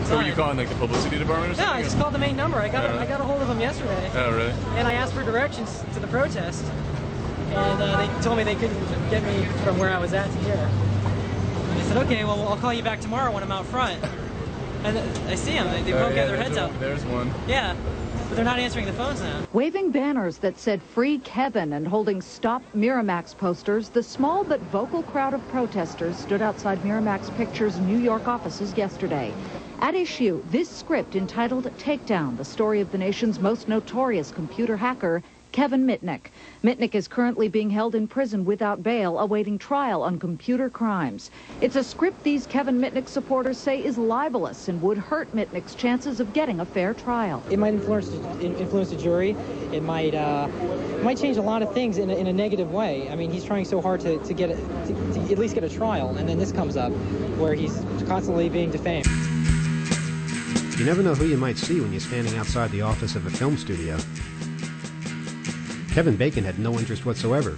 So were you calling like the publicity department or something? No, I just called the main number. I got a hold of them yesterday. Oh, really? And I asked for directions to the protest, and they told me they couldn't get me from where I was at to here. I said, okay, well, I'll call you back tomorrow when I'm out front. And I see them. They both got their heads up. There's one. Yeah, but they're not answering the phones now. Waving banners that said "Free Kevin" and holding "Stop Miramax" posters, the small but vocal crowd of protesters stood outside Miramax Pictures' New York offices yesterday. At issue, this script entitled "Takedown," the story of the nation's most notorious computer hacker, Kevin Mitnick. Mitnick is currently being held in prison without bail, awaiting trial on computer crimes. It's a script these Kevin Mitnick supporters say is libelous and would hurt Mitnick's chances of getting a fair trial. It might influence the jury. It might change a lot of things in a negative way. I mean, he's trying so hard to at least get a trial, and then this comes up where he's constantly being defamed. You never know who you might see when you're standing outside the office of a film studio. Kevin Bacon had no interest whatsoever.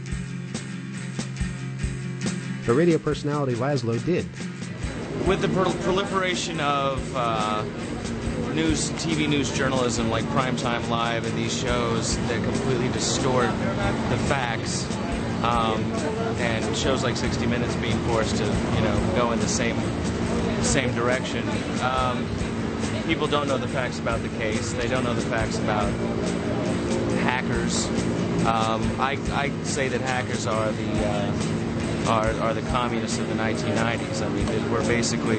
But radio personality Laszlo did. With the proliferation of TV news journalism like Primetime Live and these shows that completely distort the facts, and shows like 60 Minutes being forced to, go in the same direction, people don't know the facts about the case. They don't know the facts about hackers. I say that hackers are the communists of the 1990s. I mean, we're basically,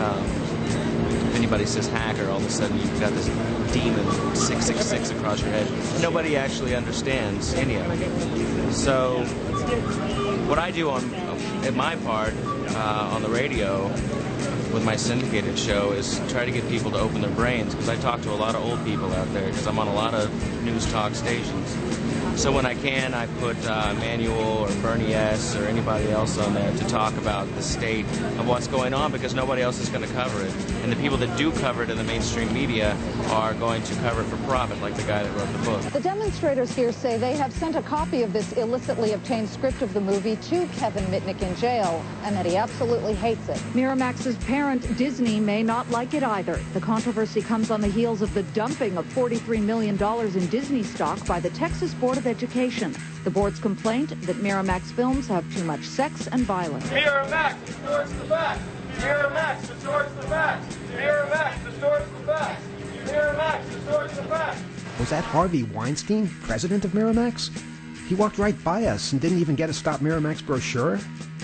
if anybody says hacker, all of a sudden you've got this demon 666 across your head. Nobody actually understands any of it. So what I do at my part on the radio with my syndicated show is try to get people to open their brains, because I talk to a lot of old people out there, because I'm on a lot of news talk stations. So when I can, I put Emmanuel or Bernie S. or anybody else on there to talk about the state of what's going on, because nobody else is going to cover it. And the people that do cover it in the mainstream media are going to cover it for profit, like the guy that wrote the book. The demonstrators here say they have sent a copy of this illicitly obtained script of the movie to Kevin Mitnick in jail, and that he absolutely hates it. Miramax's parent, Disney, may not like it either. The controversy comes on the heels of the dumping of $43 million in Disney stock by the Texas Board of Education. The board's complaint that Miramax films have too much sex and violence. Miramax distorts the facts. Miramax distorts the facts. Miramax distorts the facts. Miramax distorts the facts. Was that Harvey Weinstein, president of Miramax? He walked right by us and didn't even get a Stop Miramax brochure?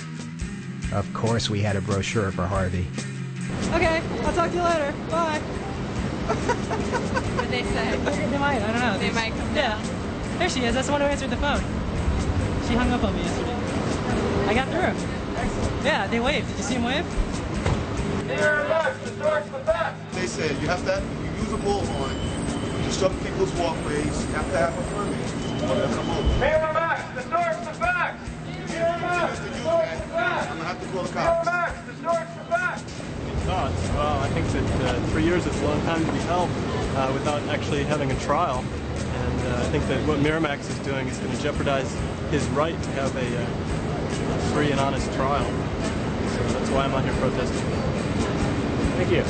Of course we had a brochure for Harvey. Okay, I'll talk to you later. Bye. What did they say? They might, I don't know. They might come down. Yeah. There she is. That's the one who answered the phone. She hung up on me yesterday. I got through. Yeah, they waved. Did you see them wave? Miramax distorts the facts. They said you have to use a bullhorn, disrupt people's walkways, you have to have a permit. Miramax distorts the facts. Miramax distorts the facts. I'm going to have to call the cops. Miramax distorts the facts. Thoughts? Well, I think that 3 years is a long time to be held without actually having a trial. And I think that what Miramax is doing is going to jeopardize his right to have a free and honest trial. So that's why I'm out here protesting. Thank you.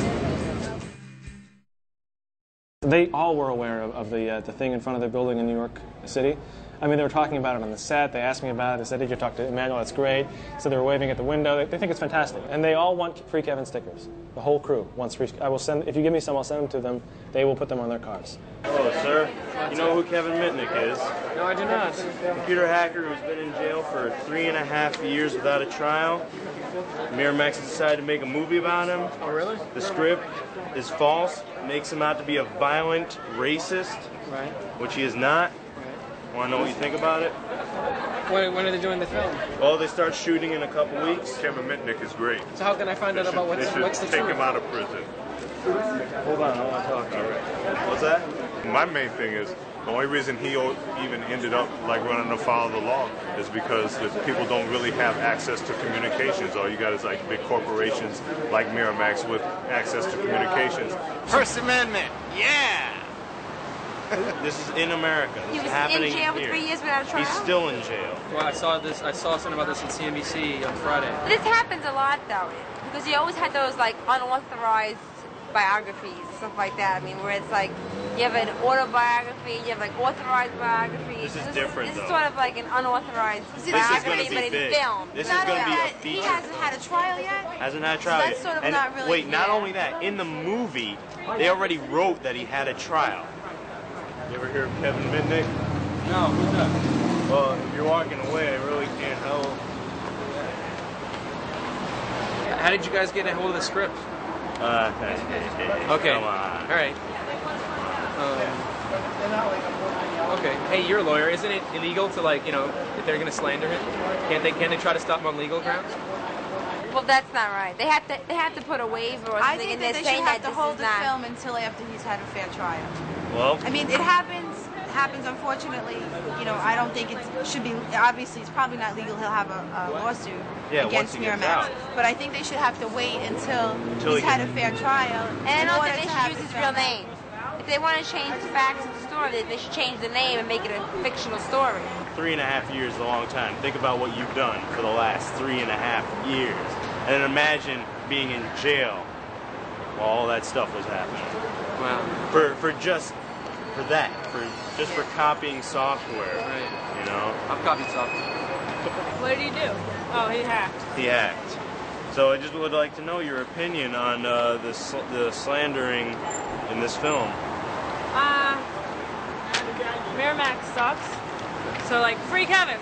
They all were aware of the thing in front of their building in New York City. I mean, they were talking about it on the set. They asked me about it. They said, did you talk to Emmanuel? That's great. So they were waving at the window. They think it's fantastic. And they all want free Kevin stickers. The whole crew wants free. I will send, if you give me some, I'll send them to them. They will put them on their cars. Hello, sir. You know who Kevin Mitnick is? No, I do not. Computer hacker who's been in jail for 3.5 years without a trial. Miramax has decided to make a movie about him. Oh, really? The script is false. Makes him out to be a violent racist, Right. which he is not. Want to know what you think about it? When are they doing the film? Well, they start shooting in a couple weeks. Kevin Mitnick is great. So how can I find out about what's the Take truth? him out of prison. Hold on, I want to talk to you. What's that? My main thing is, the only reason he even ended up like running afoul of the law is because the people don't really have access to communications. All you got is like big corporations like Miramax with access to communications. First Amendment, yeah! This is in America. He This was is happening in jail for here. 3 years without a trial? He's still in jail. Well, I saw something about this on CNBC on Friday. This happens a lot, though, because you always had those, like, unauthorized biographies, stuff like that. I mean, where it's like you have an autobiography, you have like authorized biographies. This is different, This is though. sort of like an unauthorized This is biography, gonna be but big. it's film. This is going to be a feature. He hasn't had a trial yet? Hasn't had a trial that's yet. sort of And not really... wait, not only that, in the movie, they already wrote that he had a trial. You ever hear of Kevin Mitnick? No, who's that? Well, if you're walking away, I really can't help. How did you guys get a hold of the script? Okay. Come on. All right. Okay. Hey, you're a lawyer. Isn't it illegal to, like, you know, if they're going to slander him? Can't they try to stop him on legal grounds? Well, that's not right. They have to put a waiver or I something think in that there they should saying have that to this hold is the not. film until after he's had a fair trial. Well, I mean, it happens unfortunately. You know, I don't think it should be, obviously it's probably not legal. He'll have a lawsuit once against he gets Miramax. out. But I think they should have to wait until he he's had a can- fair trial. And I don't in think order they to should have use the his film real out. name. If they want to change the facts of the story, they should change the name and make it a fictional story. 3.5 years is a long time. Think about what you've done for the last 3.5 years. And then imagine being in jail while all that stuff was happening. Wow. For copying software. Right. You know? I've copied software. What did he do? Oh, he hacked. He hacked. So I just would like to know your opinion on the slandering in this film. Miramax sucks. So, like, free Kevin.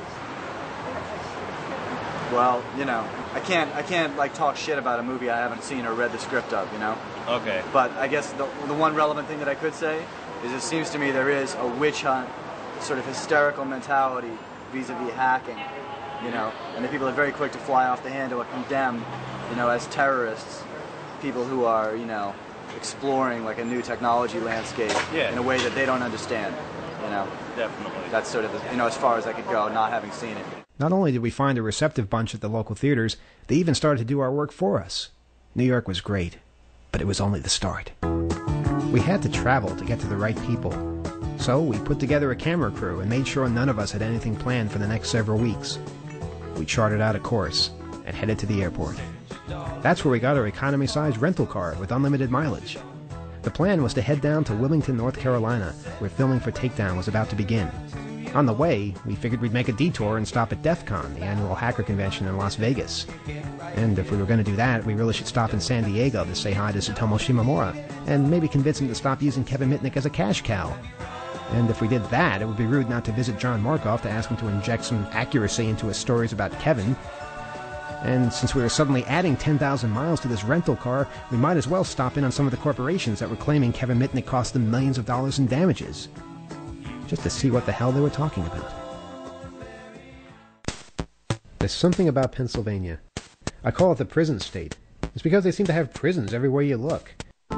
Well, you know, I can't like talk shit about a movie I haven't seen or read the script of, you know? Okay. But I guess the one relevant thing that I could say is it seems to me there is a witch hunt sort of hysterical mentality vis-a-vis hacking, you know, and the people are very quick to fly off the handle or condemn, you know, as terrorists, people who are, you know, exploring like a new technology landscape in a way that they don't understand, you know. Definitely. That's sort of, you know, as far as I could go, not having seen it. Not only did we find a receptive bunch at the local theaters, they even started to do our work for us. New York was great, but it was only the start. We had to travel to get to the right people. So we put together a camera crew and made sure none of us had anything planned for the next several weeks. We chartered out a course and headed to the airport. That's where we got our economy-sized rental car with unlimited mileage. The plan was to head down to Wilmington, North Carolina, where filming for Takedown was about to begin. On the way, we figured we'd make a detour and stop at DEF CON, the annual hacker convention in Las Vegas. And if we were going to do that, we really should stop in San Diego to say hi to Tsutomu Shimomura, and maybe convince him to stop using Kevin Mitnick as a cash cow. And if we did that, it would be rude not to visit John Markoff to ask him to inject some accuracy into his stories about Kevin. And since we were suddenly adding 10,000 miles to this rental car, we might as well stop in on some of the corporations that were claiming Kevin Mitnick cost them millions of dollars in damages. Just to see what the hell they were talking about. There's something about Pennsylvania. I call it the prison state. It's because they seem to have prisons everywhere you look.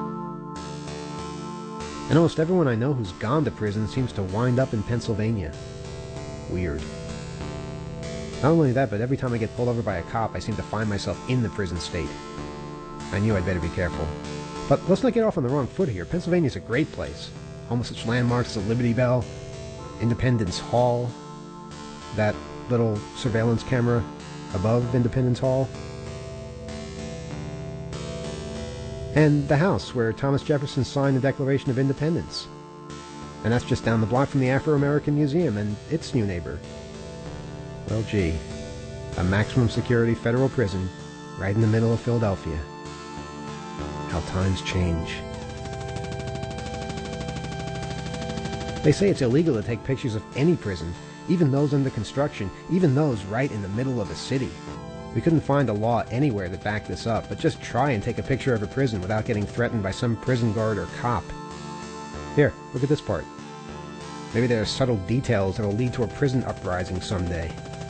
And almost everyone I know who's gone to prison seems to wind up in Pennsylvania. Weird. Not only that, but every time I get pulled over by a cop, I seem to find myself in the prison state. I knew I'd better be careful. But let's not get off on the wrong foot here. Pennsylvania's a great place. Home of such landmarks as the Liberty Bell, Independence Hall, that little surveillance camera above Independence Hall, and the house where Thomas Jefferson signed the Declaration of Independence. And that's just down the block from the Afro-American Museum and its new neighbor. Well, gee, a maximum security federal prison right in the middle of Philadelphia. How times change. They say it's illegal to take pictures of any prison, even those under construction, even those right in the middle of a city. We couldn't find a law anywhere that backed this up, but just try and take a picture of a prison without getting threatened by some prison guard or cop. Here, look at this part. Maybe there are subtle details that will lead to a prison uprising someday.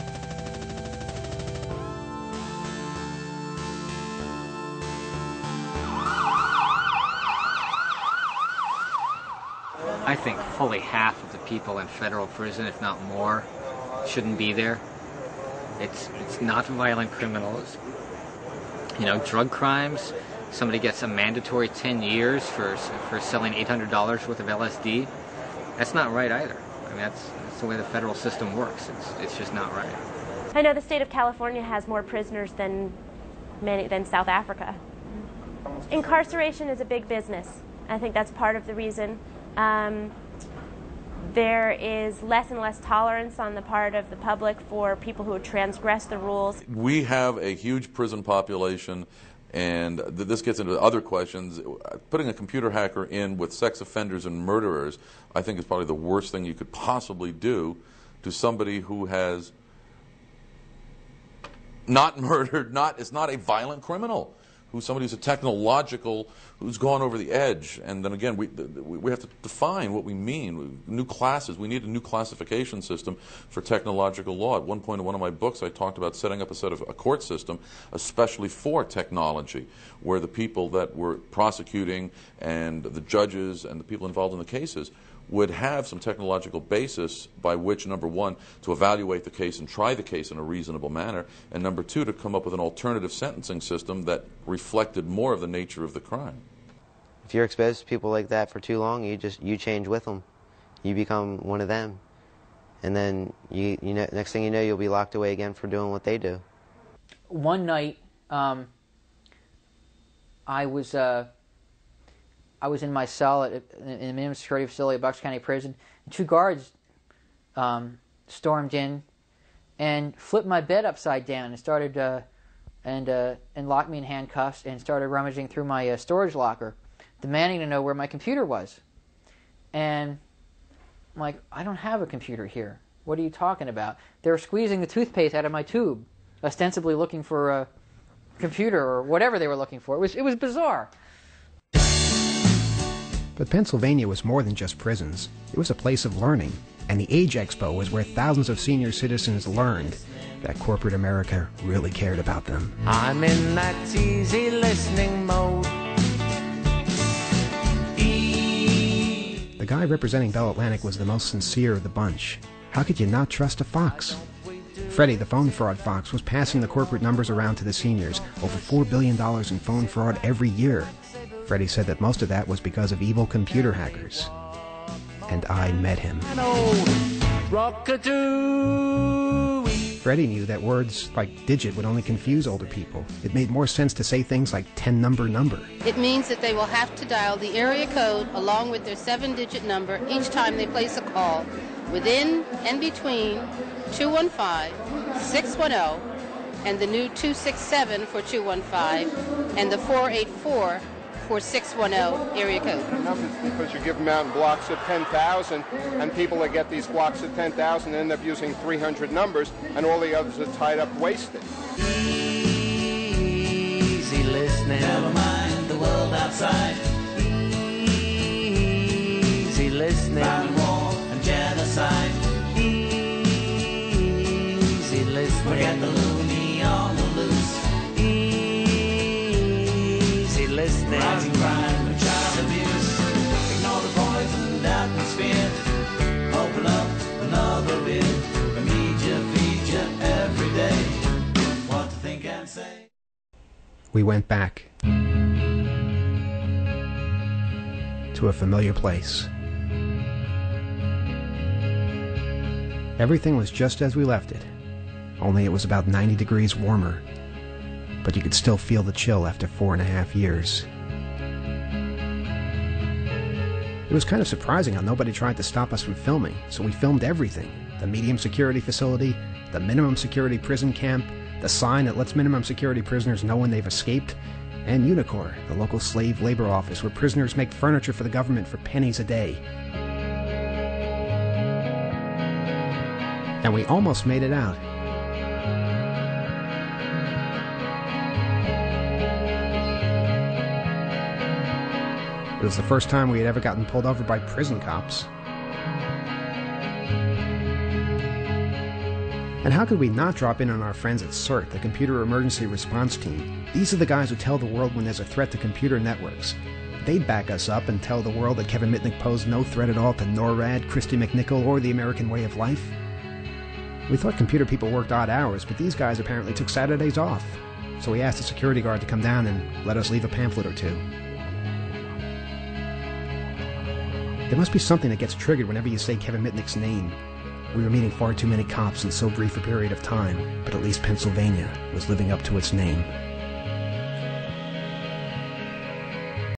I think fully half of the people in federal prison, if not more, shouldn't be there. It's not violent criminals. You know, drug crimes, somebody gets a mandatory 10 years for selling $800 worth of LSD. That's not right either. I mean, that's the way the federal system works. It's just not right. I know the state of California has more prisoners than South Africa. Incarceration is a big business. I think that's part of the reason. There is less and less tolerance on the part of the public for people who transgress the rules. We have a huge prison population, and this gets into other questions. Putting a computer hacker in with sex offenders and murderers, I think, is probably the worst thing you could possibly do to somebody who has not murdered, is not a violent criminal, who's somebody who's a technological, who's gone over the edge. And then again, we have to define what we mean. New classes. We need a new classification system for technological law. At one point in one of my books, I talked about setting up a court system especially for technology, where the people that were prosecuting and the judges and the people involved in the cases would have some technological basis by which, number one, to evaluate the case and try the case in a reasonable manner, and number two, to come up with an alternative sentencing system that reflected more of the nature of the crime. If you're exposed to people like that for too long, you change with them. You become one of them. And then, next thing you know, you'll be locked away again for doing what they do. One night, I was in my cell in the minimum security facility at Bucks County Prison, and two guards stormed in and flipped my bed upside down and started and locked me in handcuffs and started rummaging through my storage locker, demanding to know where my computer was. And I'm like, I don't have a computer here. What are you talking about? They were squeezing the toothpaste out of my tube, ostensibly looking for a computer or whatever they were looking for. It was bizarre. But Pennsylvania was more than just prisons. It was a place of learning, and the Age Expo was where thousands of senior citizens learned that corporate America really cared about them. I'm in that easy listening mode. The guy representing Bell Atlantic was the most sincere of the bunch. How could you not trust a fox? Freddie, the phone fraud fox, was passing the corporate numbers around to the seniors, over $4 billion in phone fraud every year. Freddie said that most of that was because of evil computer hackers. And I met him. Freddie knew that words like digit would only confuse older people. It made more sense to say things like 10 number. It means that they will have to dial the area code along with their 7-digit number each time they place a call, within and between 215, 610, and the new 267 for 215, and the 484 for 610 area code. Enough is because you give them out in blocks of 10,000, and people that get these blocks of 10,000 end up using 300 numbers, and all the others are tied up wasted. Easy listening. Never mind the world outside. Easy listening. Crime and war and genocide. Easy listening. Forget the loony on the loose. Easy listening. Rising crime and child abuse. Ignore the poisoned atmosphere. Open up another beer. A media feature every day. What to think and say. We went back to a familiar place. Everything was just as we left it, only it was about 90 degrees warmer, but you could still feel the chill after 4.5 years. It was kind of surprising how nobody tried to stop us from filming, so we filmed everything. The medium security facility, the minimum security prison camp, the sign that lets minimum security prisoners know when they've escaped, and Unicor, the local slave labor office where prisoners make furniture for the government for pennies a day. And we almost made it out. It was the first time we had ever gotten pulled over by prison cops. And how could we not drop in on our friends at CERT, the Computer Emergency Response Team? These are the guys who tell the world when there's a threat to computer networks. They'd back us up and tell the world that Kevin Mitnick posed no threat at all to NORAD, Christy McNichol, or the American way of life. We thought computer people worked odd hours, but these guys apparently took Saturdays off. So we asked a security guard to come down and let us leave a pamphlet or two. There must be something that gets triggered whenever you say Kevin Mitnick's name. We were meeting far too many cops in so brief a period of time, but at least Pennsylvania was living up to its name.